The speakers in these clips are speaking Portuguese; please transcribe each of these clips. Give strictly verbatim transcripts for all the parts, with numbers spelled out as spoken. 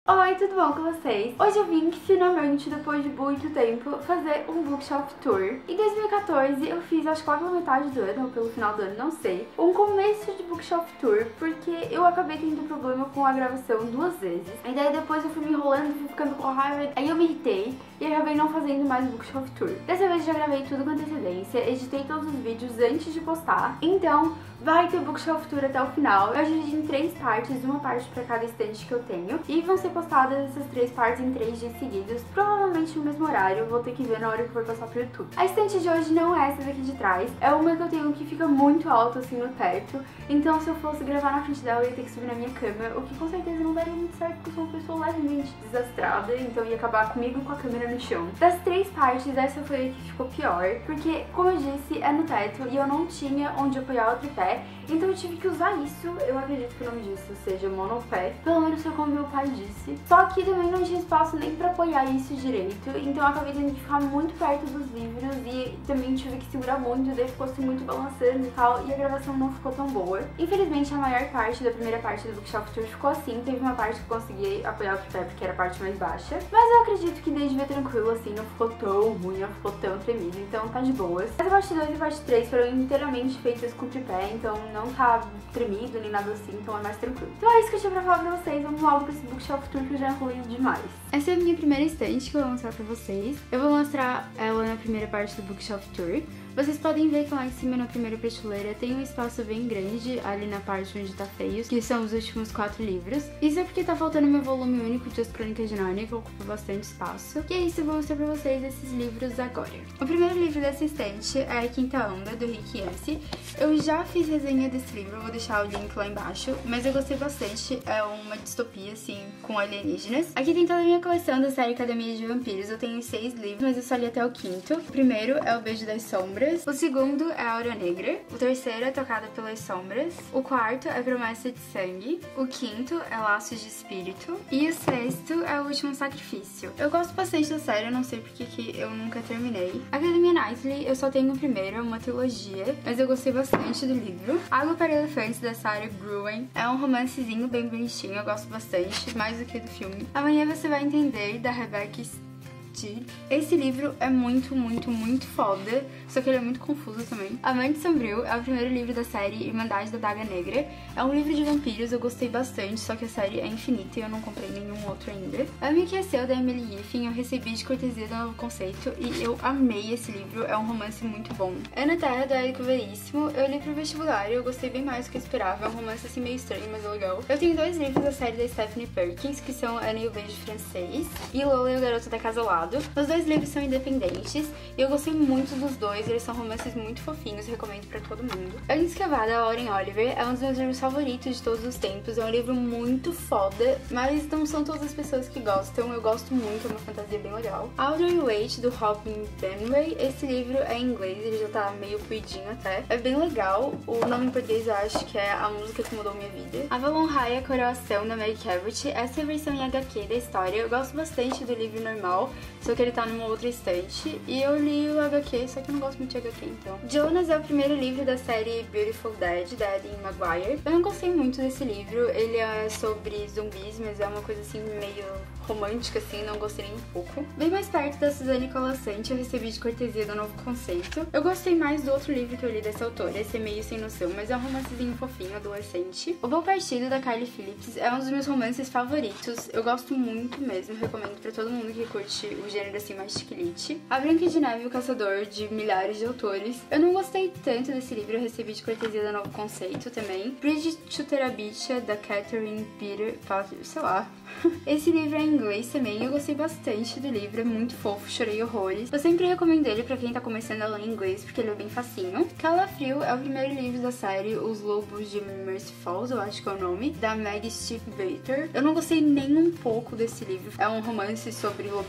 Oi, tudo bom com vocês? Hoje eu vim finalmente, depois de muito tempo, fazer um bookshelf tour. Em dois mil e quatorze eu fiz, acho que lá pela metade do ano, ou pelo final do ano, não sei, um começo de bookshelf tour, porque eu acabei tendo problema com a gravação duas vezes. E daí depois eu fui me enrolando, fui ficando com raiva, aí eu me irritei e acabei não fazendo mais o bookshelf tour. Dessa vez eu já gravei tudo com antecedência, editei todos os vídeos antes de postar, então vai ter bookshelf tour até o final. Eu dividi em três partes, uma parte pra cada estante que eu tenho, e vão ser postadas essas três partes em três dias seguidos, provavelmente no mesmo horário, vou ter que ver na hora que for passar pro YouTube. A estante de hoje não é essa daqui de trás, é uma que eu tenho que fica muito alto assim no teto, então se eu fosse gravar na frente dela eu ia ter que subir na minha cama, o que com certeza não daria muito certo porque eu sou uma pessoa levemente desastrada, então ia acabar comigo com a câmera no chão. Das três partes, essa foi a que ficou pior, porque como eu disse, é no teto e eu não tinha onde apoiar o tripé, então eu tive que usar isso, eu acredito que o nome disso seja monopé, pelo menos foi como meu pai disse. Só que também não tinha espaço nem pra apoiar isso direito, então eu acabei tendo que ficar muito perto dos livros e também tive que segurar muito, daí ficou assim muito balançando e tal, e a gravação não ficou tão boa. Infelizmente a maior parte da primeira parte do bookshelf tour ficou assim, teve uma parte que eu consegui apoiar o tripé porque era a parte mais baixa, mas eu acredito que desde ver tranquilo assim, não ficou tão ruim, não ficou tão tremido, então tá de boas. Essa parte dois e parte três foram inteiramente feitas com tripé, então não tá tremido nem nada assim, então é mais tranquilo. Então é isso que eu tinha pra falar pra vocês, vamos logo pra esse bookshelf tour que eu já enrolei demais. Essa é a minha primeira estante que eu vou mostrar pra vocês. Eu vou mostrar ela na primeira parte do bookshelf tour. Vocês podem ver que lá em cima na primeira prateleira tem um espaço bem grande ali na parte onde tá feios, que são os últimos quatro livros. Isso é porque tá faltando meu volume único de As Crônicas de Nárnia, que ocupa bastante espaço. E é isso, eu vou mostrar pra vocês esses livros agora. O primeiro livro dessa estante é A Quinta Onda, do Rick Yancey. Eu já fiz resenha desse livro, eu vou deixar o link lá embaixo, mas eu gostei bastante. É uma distopia, assim, com alienígenas. Aqui tem toda a minha coleção da série Academia de Vampiros. Eu tenho seis livros, mas eu só li até o quinto. O primeiro é O Beijo das Sombras. O segundo é Aura Negra. O terceiro é Tocada pelas Sombras. O quarto é Promessa de Sangue. O quinto é Laços de Espírito. E o sexto é O Último Sacrifício. Eu gosto bastante da série, eu não sei porque que eu nunca terminei. Academia Knightley, eu só tenho o primeiro, é uma trilogia, mas eu gostei bastante do livro. Água para Elefantes, da Sarah Gruen. É um romancezinho bem bonitinho, eu gosto bastante, mais do que do filme. Amanhã Você Vai Entender, da Rebecca Steele. Esse livro é muito, muito, muito foda, só que ele é muito confuso também. Amante Sombrio é o primeiro livro da série Irmandade da Daga Negra. É um livro de vampiros, eu gostei bastante, só que a série é infinita e eu não comprei nenhum outro ainda. Ame o que é Seu, da Emily Yiffin, eu recebi de cortesia do Novo Conceito e eu amei esse livro, é um romance muito bom. Ana Terra, do Érico Veríssimo, eu li pro vestibular e eu gostei bem mais do que eu esperava, é um romance assim meio estranho, mas é legal. Eu tenho dois livros da série da Stephanie Perkins, que são Ana e o Beijo Francês e Lola e o Garoto da Casa ao Lado. Os dois livros são independentes e eu gostei muito dos dois, eles são romances muito fofinhos, recomendo pra todo mundo. Antes que a Vá, da Lauren Oliver, é um dos meus livros favoritos de todos os tempos, é um livro muito foda, mas não são todas as pessoas que gostam, eu gosto muito, é uma fantasia bem legal. Audrey Waite, do Robin Benway, esse livro é em inglês, ele já tá meio cuidinho até, é bem legal, o nome em português eu acho que é A Música que Mudou Minha Vida. Avalon High, A Coroação, da Meg Cabot, essa é a versão em H Q da história, eu gosto bastante do livro normal, só que ele tá numa outra estante, e eu li o H Q, só que eu não gosto muito de H Q, então. Jonas é o primeiro livro da série Beautiful Dead, da Eddie Maguire. Eu não gostei muito desse livro, ele é sobre zumbis, mas é uma coisa assim meio romântica, assim, não gostei nem um pouco. Bem mais perto da Suzane Colasanti, eu recebi de cortesia do Novo Conceito. Eu gostei mais do outro livro que eu li dessa autora, esse é meio sem noção, mas é um romancezinho fofinho, adolescente. O Bom Partido, da Carly Phillips, é um dos meus romances favoritos, eu gosto muito mesmo, recomendo pra todo mundo que curte o gênero assim mais chiquilite. A Branca de Neve e o Caçador, de milhares de autores. Eu não gostei tanto desse livro, eu recebi de cortesia do Novo Conceito também. Bridget Chuterabicha, da Catherine Peter, sei lá. Esse livro é em inglês também, eu gostei bastante do livro, é muito fofo, chorei horrores. Eu sempre recomendo ele pra quem tá começando a ler em inglês, porque ele é bem facinho. Calafrio é o primeiro livro da série Os Lobos de Mercy Falls, eu acho que é o nome, da Meg Stiefvater. Eu não gostei nem um pouco desse livro, é um romance sobre lobisomens,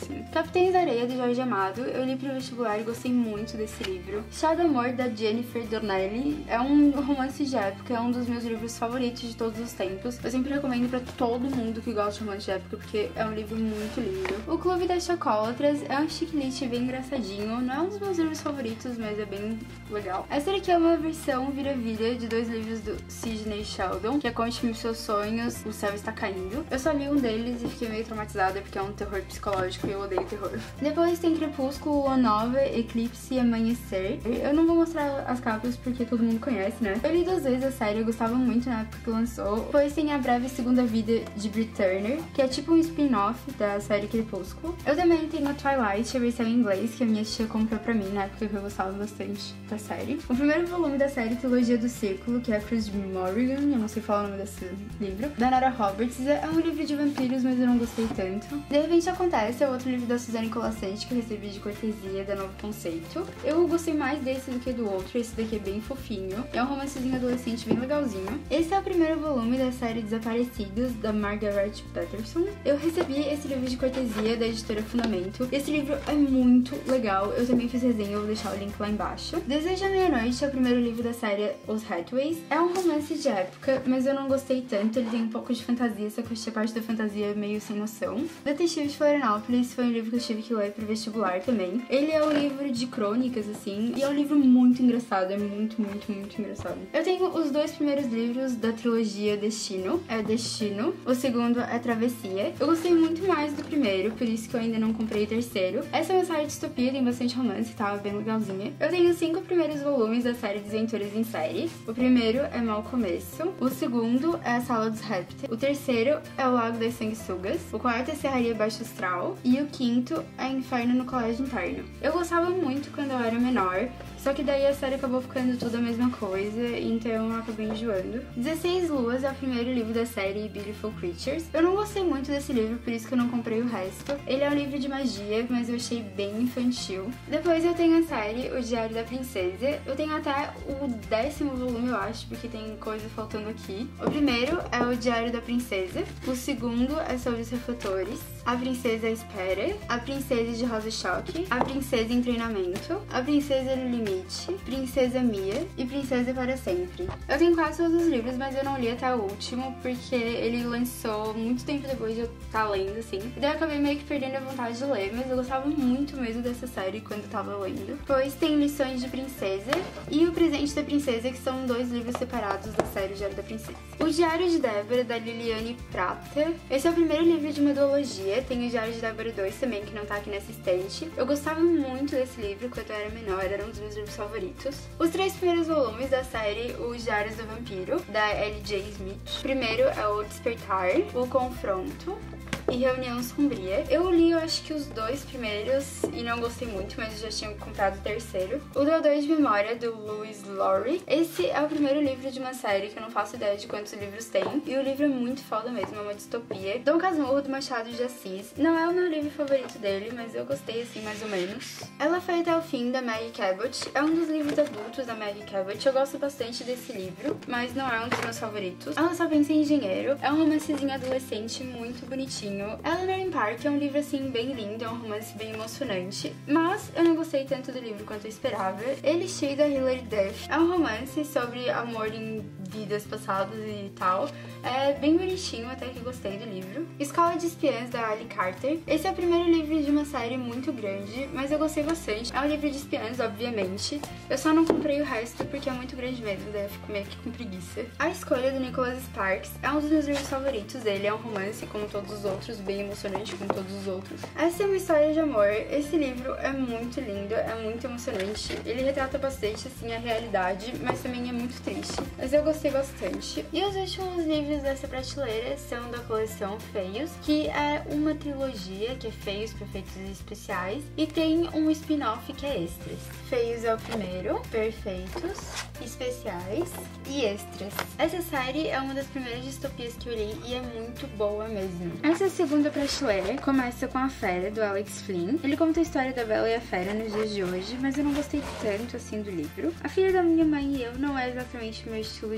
assim. Capitães da Areia, do Jorge Amado, eu li pro vestibular e gostei muito desse livro. Chá do Amor, da Jennifer Donnelly, é um romance de época, é um dos meus livros favoritos de todos os tempos. Eu sempre recomendo pra todo mundo que gosta de romance de época, porque é um livro muito lindo. O Clube das Chocolatras é um chiclete bem engraçadinho, não é um dos meus livros favoritos, mas é bem legal. Essa daqui é uma versão vira-vira de dois livros do Sidney Sheldon, que é Conte-me Seus Sonhos, O Céu Está Caindo. Eu só li um deles e fiquei meio traumatizada, porque é um terror psicológico e eu odeio terror. Depois tem Crepúsculo, Lua Nova, Eclipse e Amanhecer. Eu não vou mostrar as capas porque todo mundo conhece, né? Eu li duas vezes a série, eu gostava muito na época que lançou. Depois tem A Breve Segunda Vida de Brit Turner, que é tipo um spin-off da série Crepúsculo. Eu também tenho a Twilight, a versão em inglês, que a minha tia comprou pra mim na época que eu gostava bastante da série. O primeiro volume da série Trilogia do Círculo, que é a Chris Morrigan, eu não sei falar o nome desse livro, da Nora Roberts, é um livro de vampiros, mas eu não gostei tanto. De Repente Acontece é outro livro da Suzane Colassante, que eu recebi de cortesia da Novo Conceito. Eu gostei mais desse do que do outro, esse daqui é bem fofinho. É um romancezinho adolescente bem legalzinho. Esse é o primeiro volume da série Desaparecidos, da Margaret Patterson. Eu recebi esse livro de cortesia da editora Fundamento. Esse livro é muito legal, eu também fiz resenha, eu vou deixar o link lá embaixo. Desejo à Meia-Noite é o primeiro livro da série Os Hathways. É um romance de época, mas eu não gostei tanto, ele tem um pouco de fantasia, só que eu achei a parte da fantasia meio sem noção. Detetive de Florianópolis foi um livro que eu tive que ler pro vestibular também. Ele é um livro de crônicas, assim, e é um livro muito engraçado, é muito, muito, muito engraçado. Eu tenho os dois primeiros livros da trilogia Destino, é Destino, o segundo é Travessia. Eu gostei muito mais do primeiro, por isso que eu ainda não comprei o terceiro. Essa é uma série de distopia, tem bastante romance, tá? Bem legalzinha. Eu tenho os cinco primeiros volumes da série Desventuras em Série. O primeiro é Mau Começo, o segundo é A Sala dos Répteis, o terceiro é O Lago das Sanguessugas, o quarto é Serraria Baixo Astral e o quinto é Inferno no Colégio Interno. Eu gostava muito quando eu era menor, só que daí a série acabou ficando tudo a mesma coisa, então eu acabei enjoando. dezesseis Luas é o primeiro livro da série Beautiful Creatures. Eu não gostei muito desse livro, por isso que eu não comprei o resto. Ele é um livro de magia, mas eu achei bem infantil. Depois eu tenho a série O Diário da Princesa. Eu tenho até o décimo volume, eu acho, porque tem coisa faltando aqui. O primeiro é O Diário da Princesa. O segundo é sobre os refletores. A Princesa Espera. A Princesa de Rosa Choque. A Princesa em Treinamento. A Princesa no Limite. Princesa Mia e Princesa para Sempre. Eu tenho quase todos os livros, mas eu não li até o último, porque ele lançou muito tempo depois de eu estar lendo, assim. E daí eu acabei meio que perdendo a vontade de ler, mas eu gostava muito mesmo dessa série quando eu tava lendo. Depois tem Lições de Princesa e O Presente da Princesa, que são dois livros separados da série Diário da Princesa. O Diário de Débora, da Liliane Prata. Esse é o primeiro livro de uma duologia. Tem o Diário de Débora dois também, que não tá aqui nessa estante. Eu gostava muito desse livro quando eu era menor, era um dos meus livros favoritos. Os três primeiros volumes da série Os Diários do Vampiro, da L J Smith. O primeiro é O Despertar, O Confronto e Reunião Sombria. Eu li, eu acho que os dois primeiros e não gostei muito, mas eu já tinha comprado o terceiro. O Deudor de Memória, do Louis Laurie. Esse é o primeiro livro de uma série que eu não faço ideia de quantos livros tem. E o livro é muito foda mesmo, é uma distopia. Dom Casmurro, do Machado de Assis. Não é o meu livro favorito dele, mas eu gostei assim, mais ou menos. Ela Foi Até o Fim, da Maggie Cabot. É um dos livros adultos da Maggie Cabot. Eu gosto bastante desse livro, mas não é um dos meus favoritos. Ela Só Pensa em Engenheiro. É um romancezinho adolescente muito bonitinho. Eleanor in Park é um livro assim bem lindo, é um romance bem emocionante, mas eu não gostei tanto do livro quanto eu esperava. Elixir, da Hilary Duff. É um romance sobre amor em vidas passadas e tal. É bem bonitinho, até que gostei do livro. Escola de Espiãs, da Ali Carter. Esse é o primeiro livro de uma série muito grande, mas eu gostei bastante. É um livro de espiãs, obviamente. Eu só não comprei o resto porque é muito grande mesmo, daí eu fico meio que com preguiça. A Escolha, do Nicholas Sparks, é um dos meus livros favoritos dele. É um romance, como todos os outros, bem emocionante, como todos os outros. Essa é uma história de amor. Esse livro é muito lindo, é muito emocionante. Ele retrata bastante, assim, a realidade, mas também é muito triste. Mas eu gostei bastante. E os últimos livros dessa prateleira são da coleção Feios, que é uma trilogia, que é Feios, Perfeitos e Especiais, e tem um spin-off que é Extras. Feios é o primeiro, Perfeitos, Especiais e Extras. Essa série é uma das primeiras distopias que eu li e é muito boa mesmo. Essa segunda prateleira começa com A Fera, do Alex Flynn. Ele conta a história da Bela e a Fera nos dias de hoje, mas eu não gostei tanto assim do livro. A Filha da Minha Mãe e Eu não é exatamente o meu estilo de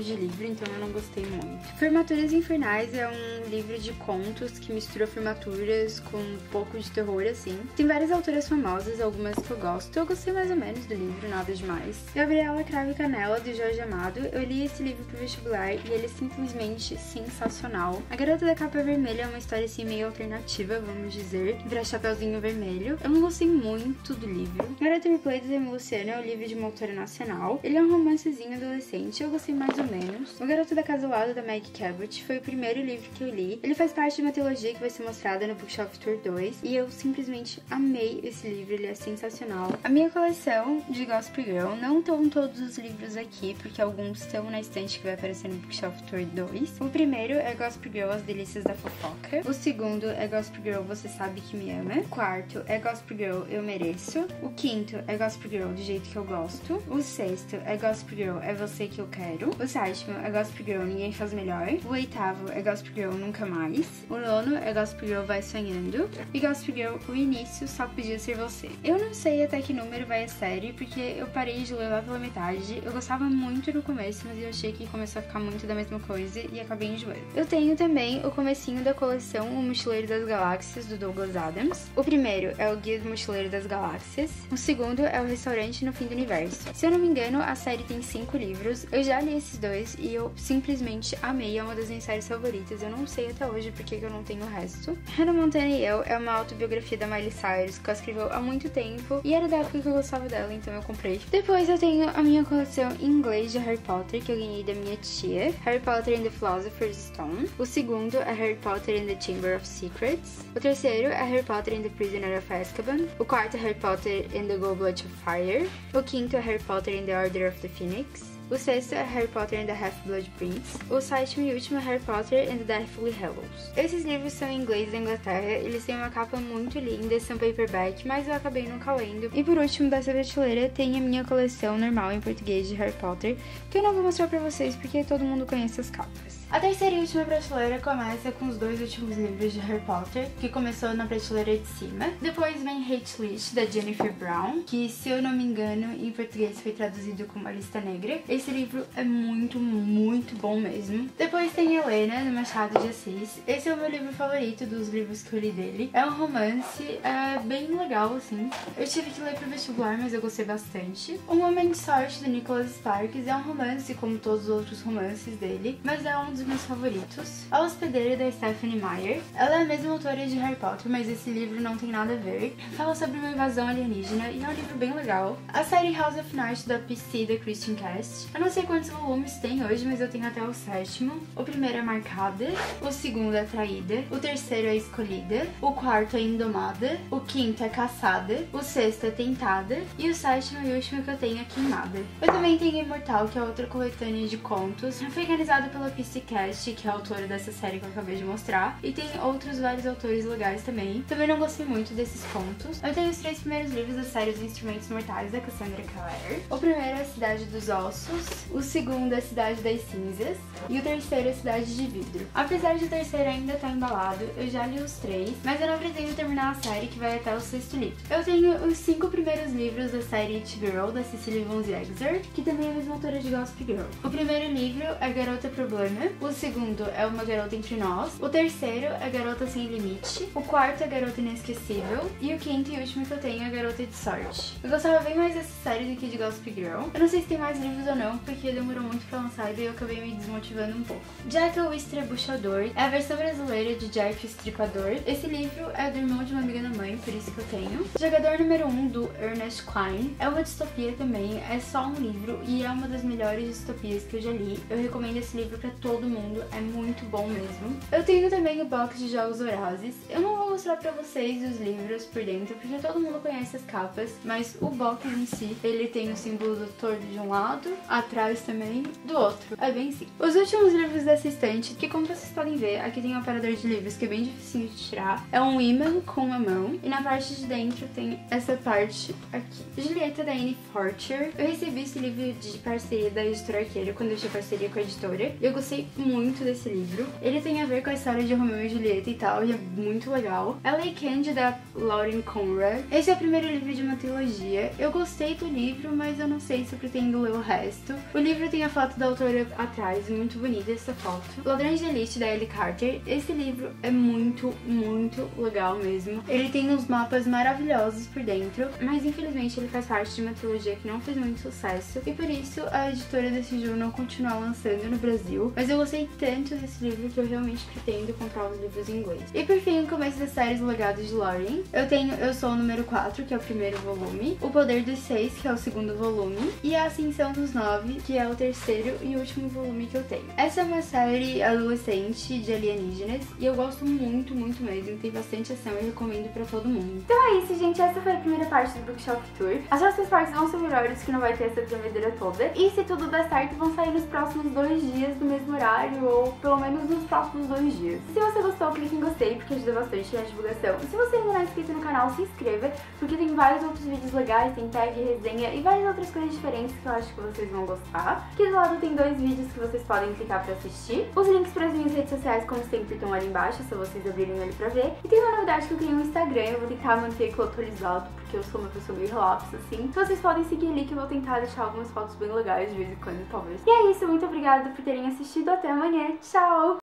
de livro, então eu não gostei muito. Formaturas Infernais é um livro de contos que mistura formaturas com um pouco de terror, assim. Tem várias autoras famosas, algumas que eu gosto. Eu gostei mais ou menos do livro, nada demais. Gabriela Cravo e Canela, do Jorge Amado. Eu li esse livro pro vestibular e ele é simplesmente sensacional. A Garota da Capa Vermelha é uma história assim meio alternativa, vamos dizer, pra Chapeuzinho Vermelho. Eu não gostei muito do livro. Garota Replay do Demi Luciano é o livro de uma autora nacional. Ele é um romancezinho adolescente, eu gostei mais ou menos. O Garoto da Casa ao Lado, da Meg Cabot, foi o primeiro livro que eu li. Ele faz parte de uma trilogia que vai ser mostrada no Bookshelf Tour dois e eu simplesmente amei esse livro, ele é sensacional. A minha coleção de Gossip Girl, não estão todos os livros aqui, porque alguns estão na estante que vai aparecer no Bookshelf Tour dois. O primeiro é Gossip Girl, As Delícias da Fofoca. O segundo é Gossip Girl, Você Sabe Que Me Ama. O quarto é Gossip Girl, Eu Mereço. O quinto é Gossip Girl, Do Jeito Que Eu Gosto. O sexto é Gossip Girl, É Você Que Eu Quero. O sétimo é Gossip Girl, Ninguém Faz Melhor. O oitavo é Gossip Girl, Nunca Mais. O nono é Gossip Girl, Vai Sonhando. E Gossip Girl, O Início Só Podia Ser Você. Eu não sei até que número vai a série, porque eu parei de ler lá pela metade. Eu gostava muito no começo, mas eu achei que começou a ficar muito da mesma coisa e acabei enjoando. Eu tenho também o comecinho da coleção O Mochileiro das Galáxias, do Douglas Adams. O primeiro é o Guia do Mochileiro das Galáxias. O segundo é o Restaurante no Fim do Universo. Se eu não me engano, a série tem cinco livros. Eu já li esses dois e eu simplesmente amei. É uma das minhas séries favoritas. Eu não sei até hoje porque eu não tenho o resto. Hannah Montana e Eu é uma autobiografia da Miley Cyrus que ela escreveu há muito tempo e era da época que eu gostava dela, então eu comprei. Depois eu tenho a minha coleção em inglês de Harry Potter que eu ganhei da minha tia, Harry Potter and the Philosopher's Stone. O segundo é Harry Potter and the Chamber of Secrets. O terceiro é Harry Potter and the Prisoner of Azkaban. O quarto é Harry Potter and the Goblet of Fire. O quinto é Harry Potter and the Order of the Phoenix. O sexto é Harry Potter and the Half-Blood Prince. O sétimo e último é Harry Potter and the Deathly Hallows. Esses livros são em inglês da Inglaterra, eles têm uma capa muito linda, são paperback, mas eu acabei nunca lendo. E por último, dessa prateleira, tem a minha coleção normal em português de Harry Potter, que eu não vou mostrar pra vocês porque todo mundo conhece as capas. A terceira e última prateleira começa com os dois últimos livros de Harry Potter, que começou na prateleira de cima. Depois vem Hate List, da Jennifer Brown, que, se eu não me engano, em português foi traduzido como A Lista Negra. Esse livro é muito, muito bom mesmo. Depois tem Helena, do Machado de Assis. Esse é o meu livro favorito dos livros que eu li dele. É um romance, é bem legal, assim. Eu tive que ler pro vestibular, mas eu gostei bastante. Um Homem de Sorte, do Nicholas Sparks, é um romance, como todos os outros romances dele, mas é um dos meus favoritos. A Hospedeira, da Stephenie Meyer. Ela é a mesma autora de Harry Potter, mas esse livro não tem nada a ver. Fala sobre uma invasão alienígena e é um livro bem legal. A série House of Night, da P C, da Christian Cast. Eu não sei quantos volumes tem hoje, mas eu tenho até o sétimo. O primeiro é Marcada, o segundo é Traída, o terceiro é Escolhida, o quarto é Indomada, o quinto é Caçada, o sexto é Tentada e o sétimo e último que eu tenho é Queimada. Eu também tenho Imortal, que é outra coletânea de contos. Foi organizado pela P C Cast, que é a autora dessa série que eu acabei de mostrar, e tem outros vários autores legais também. Também não gostei muito desses contos. Eu tenho os três primeiros livros da série Os Instrumentos Mortais, da Cassandra Clare. O primeiro é a Cidade dos Ossos, o segundo é a Cidade das Cinzas e o terceiro é a Cidade de Vidro. Apesar de o terceiro ainda estar embalado, eu já li os três, mas eu não pretendo terminar a série, que vai até o sexto livro. Eu tenho os cinco primeiros livros da série It Girl, da Cecily Von Ziegsar, que também é a mesma autora de Gossip Girl. O primeiro livro é Garota Problema, o segundo é Uma Garota Entre Nós, o terceiro é Garota Sem Limite, o quarto é Garota Inesquecível e o quinto e último que eu tenho é Garota de Sorte. Eu gostava bem mais dessa série do que de Gossip Girl. Eu não sei se tem mais livros ou não, porque demorou muito pra lançar e daí eu acabei me desmotivando um pouco. Jack o Estrebuchador é a versão brasileira de Jack o Estripador. Esse livro é do irmão de uma amiga da mãe, por isso que eu tenho. Jogador número um, do Ernest Cline, é uma distopia também, é só um livro e é uma das melhores distopias que eu já li. Eu recomendo esse livro pra todo mundo, é muito bom mesmo. Eu tenho também o box de Jogos Vorazes. Eu não vou mostrar pra vocês os livros por dentro, porque todo mundo conhece as capas, mas o box em si, ele tem o símbolo do tordo de um lado, atrás também do outro. É bem simples. Os últimos livros dessa estante, que como vocês podem ver, aqui tem um aparador de livros que é bem difícil de tirar. É um ímã com uma mão e na parte de dentro tem essa parte aqui. Julieta, da Anne Fortier. Eu recebi esse livro de parceria da Editora Arqueiro quando eu tinha parceria com a editora e eu gostei muito desse livro. Ele tem a ver com a história de Romeu e Julieta e tal, e é muito legal. legal. A Lei Candy, da Lauren Conrad. Esse é o primeiro livro de uma trilogia. Eu gostei do livro, mas eu não sei se eu pretendo ler o resto. O livro tem a foto da autora atrás, muito bonita essa foto. Ladrões de Elite, da Ellie Carter. Esse livro é muito, muito legal mesmo. Ele tem uns mapas maravilhosos por dentro, mas infelizmente ele faz parte de uma trilogia que não fez muito sucesso, e por isso a editora decidiu não continuar lançando no Brasil. Mas eu gostei tanto desse livro que eu realmente pretendo comprar os livros em inglês. E por fim, o começo da série Os Legados de Lauren. Eu tenho Eu Sou o número quatro, que é o primeiro volume, O Poder dos Seis, que é o segundo volume, e A Ascensão dos Nove, que é o terceiro e último volume que eu tenho. Essa é uma série adolescente de alienígenas e eu gosto muito, muito mesmo. Tem bastante ação e recomendo pra todo mundo. Então é isso, gente. Essa foi a primeira parte do Bookshelf Tour. As outras partes vão ser melhores, que não vai ter essa tremedeira toda. E se tudo der certo, vão sair nos próximos dois dias do mesmo horário, ou pelo menos nos próximos dois dias. Se você gostou, clique em gostei, porque ajuda bastante na divulgação. E se você ainda não é inscrito no canal, se inscreva, porque tem vários outros vídeos legais, tem tag, resenha e várias outras coisas diferentes que eu acho que vocês vão gostar. Aqui do lado tem dois vídeos que vocês podem clicar pra assistir. Os links para as minhas redes sociais, como sempre, estão ali embaixo, se vocês abrirem ele pra ver. E tem uma novidade que eu criei um Instagram, eu vou tentar manter aquilo atualizado, porque eu sou uma pessoa meio relapsa, assim. Então vocês podem seguir ali, que eu vou tentar deixar algumas fotos bem legais de vez em quando, talvez. E é isso, muito obrigada por terem assistido, até amanhã, tchau!